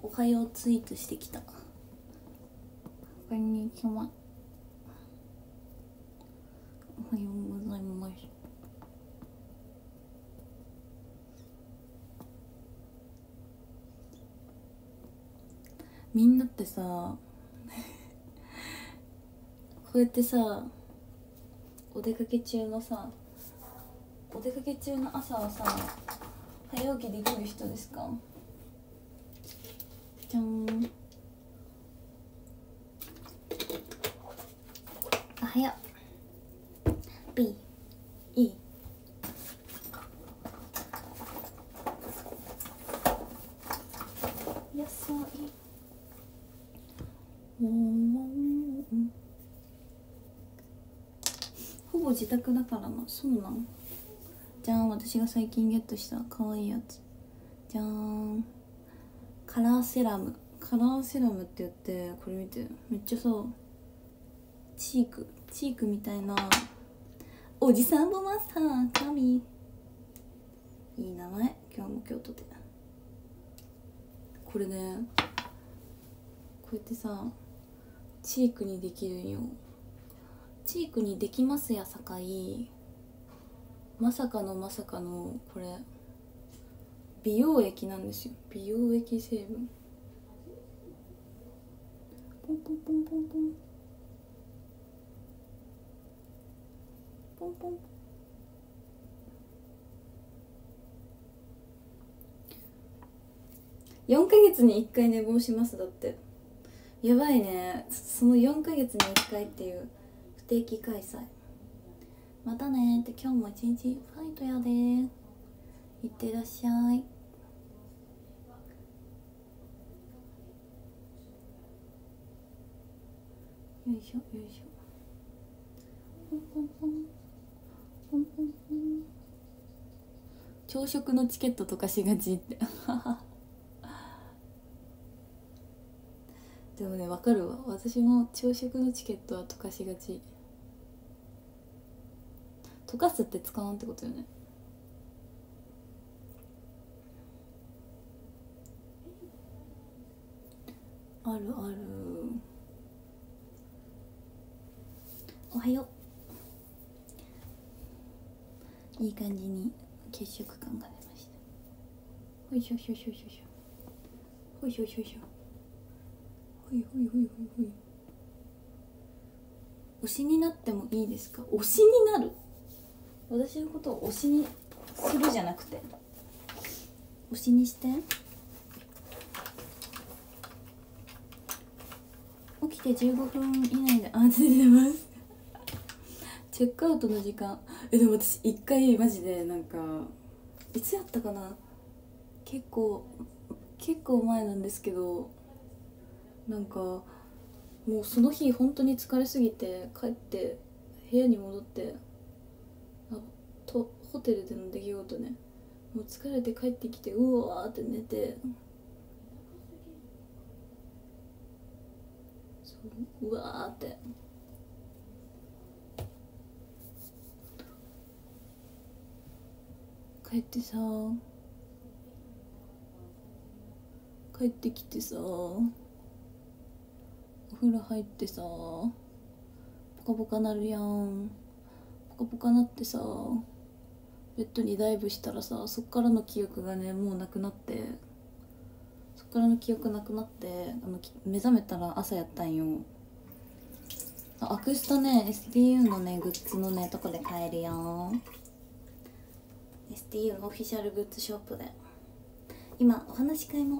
おはようツイートしてきた。こんにちは。おはようございます。みんなってさこうやってさお出かけ中の朝はさ早起きできる人ですか？じゃん。おはよう B E 野菜ほぼ自宅だからな。そうなん。じゃーん。私が最近ゲットしたかわいいやつじゃーん。カラーセラムって言って、これ見て、めっちゃさチークみたいなおじさんボマスター神。いい名前。今日も京都でこれね、こうやってさチークにできるんよ。チークにできますやさかい、まさかのこれ美容液なんですよ。美容液成分。ポンポンポンポンポンポンポン。4ヶ月に1回寝坊します。だってやばいね。その4ヶ月に1回っていう不定期開催。またねって、今日も一日ファイトやで。いってらっしゃい。よいしょよいしょ。ポンポンポンポンポンポン。朝食のチケットとかしがちってでもね、わかるわ。私も朝食のチケットは溶かしがち。溶かすって使わんってことよね。あるある。おはよう。いい感じに血色感が出ました。ほいしょしょしょしょしょ。ほいしょしょしょ。ほいほいほいほいほい。推しになってもいいですか？推しになる。私のことを推しにするじゃなくて推しにして。起きて15分以内で出てますチェックアウトの時間。でも私一回マジでなんかいつやったかな、結構前なんですけど、なんかもうその日本当に疲れすぎて帰って部屋に戻って、ホテルでの出来事ね、もう疲れて帰ってきてうわーって寝て、そううわーって帰ってさ、帰ってきてさ、お風呂入ってさ、ポカポカなるやん。ポカポカなってさ、ベッドにダイブしたらさ、そっからの記憶がねもうなくなって、目覚めたら朝やったんよ。アクスタね STU のねグッズのねとこで買えるよ。 STU のオフィシャルグッズショップで今お話し会も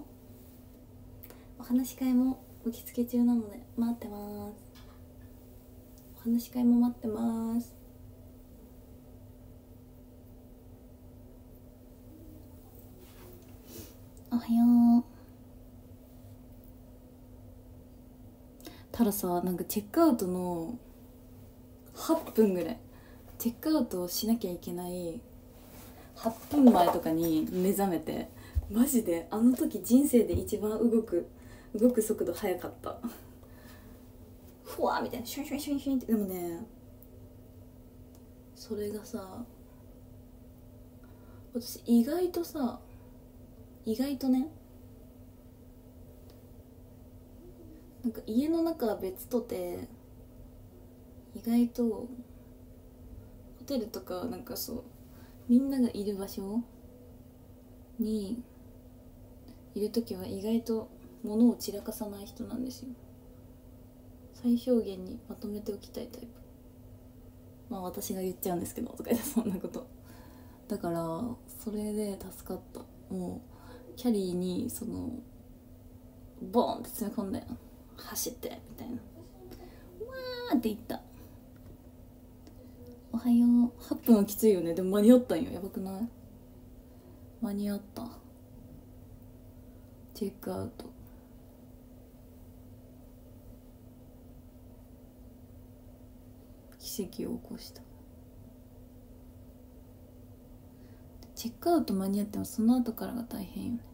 受付中なので待ってます。お話し会も待ってます。おはよう。たださ、なんかチェックアウトの8分ぐらい、チェックアウトをしなきゃいけない8分前とかに目覚めて、マジであの時人生で一番動く速度速かったふわーみたいな、シュンシュンシュンシュンって。でもね、それがさ、私意外とねなんか家の中は別とて、意外とホテルとかなんかそう、みんながいる場所にいる時は意外と物を散らかさない人なんですよ。最小限にまとめておきたいタイプ。まあ私が言っちゃうんですけどとか言って、そんなことだから、それで助かった。もうキャリーにそのボーンって詰め込んで走ってみたいな、わーって言った。おはよう。8分はきついよね。でも間に合ったんよ。やばくない？間に合った。チェックアウト。奇跡を起こした。チェックアウト間に合ってもその後からが大変よね。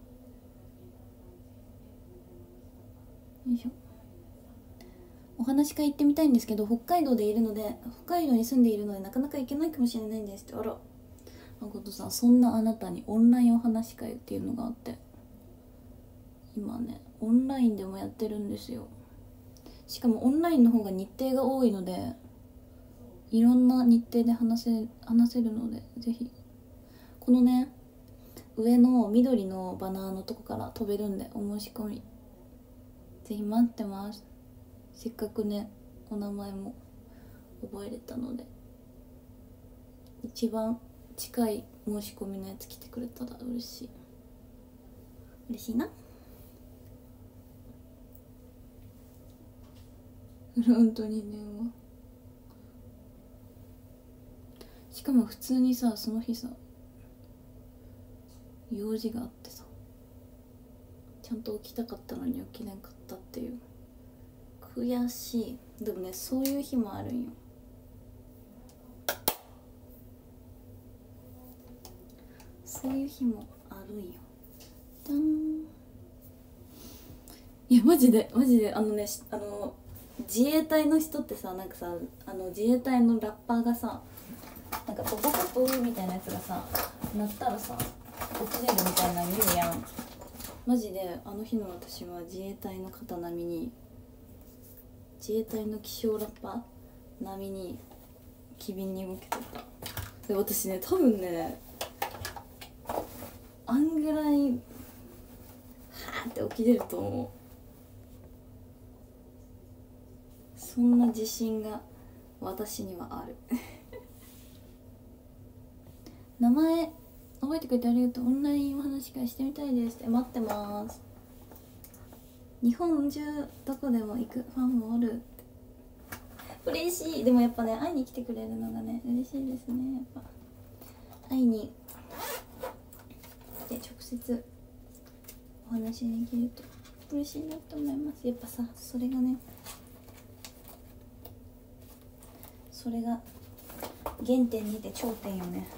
よいしょ。お話し会行ってみたいんですけど、北海道でいるので、北海道に住んでいるのでなかなか行けないかもしれないんですって。あら、誠さん、そんなあなたにオンラインお話し会っていうのがあって、今ねオンラインでもやってるんですよ。しかもオンラインの方が日程が多いので、いろんな日程で話せるので、ぜひこのね上の緑のバナーのとこから飛べるんで、お申し込みぜひ待ってます。せっかくねお名前も覚えれたので、一番近い申し込みのやつ来てくれたら嬉しい。嬉しいな。本当に電話。しかも普通にさ、その日さ用事があってさ、ちゃんと起きたかったのに起きなかったっていう、悔しい。でもね、そういう日もあるんよ。そういう日もあるんよ。じゃん。いやマジで自衛隊の人ってさ、なんかさ、自衛隊のラッパーがさ、なんかポポポポみたいなやつがさ鳴ったらさ起きれるみたいなの言うやん。マジであの日の私は自衛隊の方並みに、自衛隊の気象ラッパー並みに機敏に動けてた。で私ね、多分ねあんぐらいはーって起きれると思う。そんな自信が私にはある名前覚えてくれてありがとう。オンラインお話し会してみたいですって。待ってます。日本中どこでも行くファンもおるって。嬉しい。でもやっぱね、会いに来てくれるのがね嬉しいですね。やっぱ会いにで直接お話できると嬉しいなと思います。やっぱさ、それがね、それが原点にて頂点よね。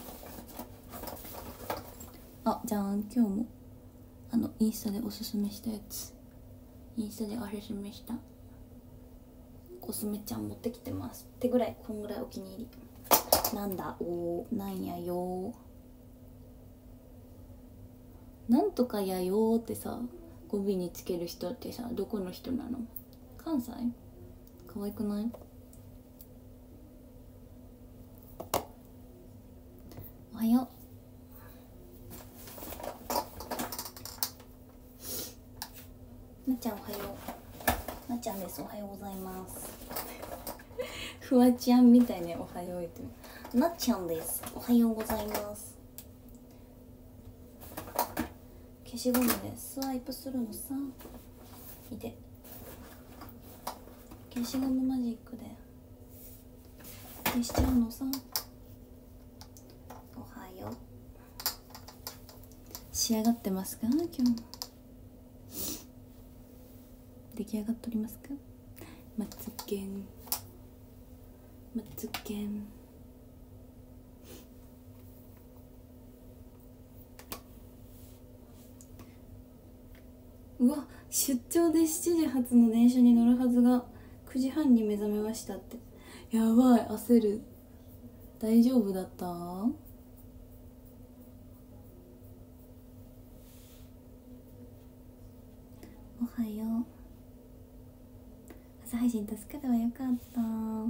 あ、じゃあ今日もインスタでおすすめしたやつ、インスタでおすすめしたコスメちゃん持ってきてますってぐらい、こんぐらいお気に入り。なんだおー、なんやよー、なんとかやよーってさ語尾につける人ってさ、どこの人なの？関西？可愛くない？おはよう。なっちゃんおはよう。なっちゃんです。おはようございますフワちゃんみたいにおはよう言ってる。なっちゃんです。おはようございます。消しゴムでスワイプするのさ、見て、消しゴムマジックで消しちゃうのさ。おはよう。仕上がってますか？今日出来上がっておりますか？まつげんまつげん。うわ、出張で7時発の電車に乗るはずが9時半に目覚めましたって。やばい、焦る。大丈夫だった？おはよう。 朝配信助かるわ、よかった。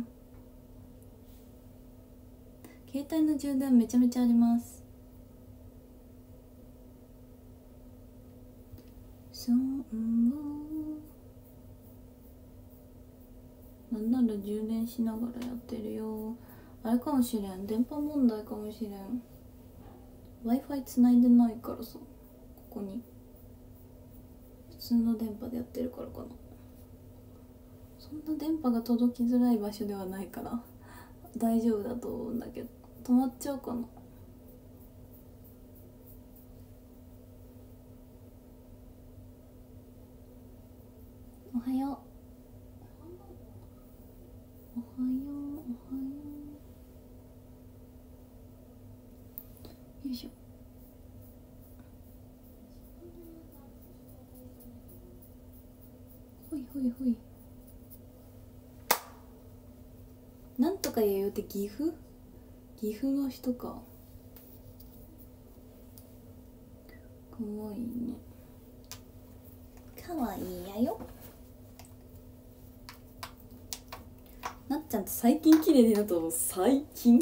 携帯の充電めちゃめちゃあります。そう、なんなら充電しながらやってるよ。あれかもしれん、電波問題かもしれん。 Wi-Fi つないでないからさ、ここに普通の電波でやってるからかな。そんな電波が届きづらい場所ではないから大丈夫だと思うんだけど、止まっちゃうかな。おはよう、おはよう、おはよう。よいしょ。ほいほいほい。なんとか言うて岐阜の人か。かわいいね。かわいいやよ。なっちゃんって最近綺麗になったの？最近？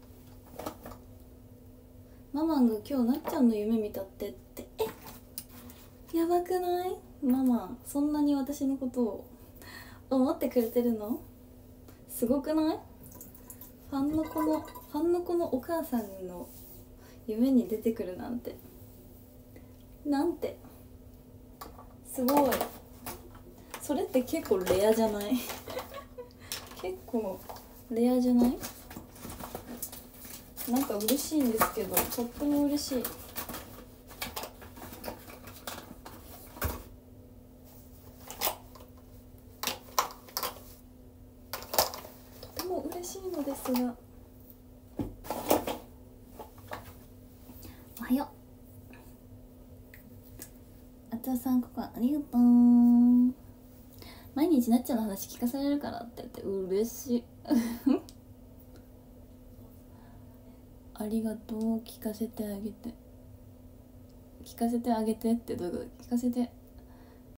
ママンが今日なっちゃんの夢見たってやばくない？ママンそんなに私のことを思ってくれてるの？すごくない？ファンの子のお母さんの夢に出てくるなんてすごい。それって結構レアじゃない？結構レアじゃない？なんか嬉しいんですけど、とっても嬉しい。とても嬉しいのですが。おはよう。あつおさん、ここありがとう。毎日なっちゃんの話聞かされるからって言って嬉しい。ありがとう。聞かせてあげてってどういうこと？聞かせて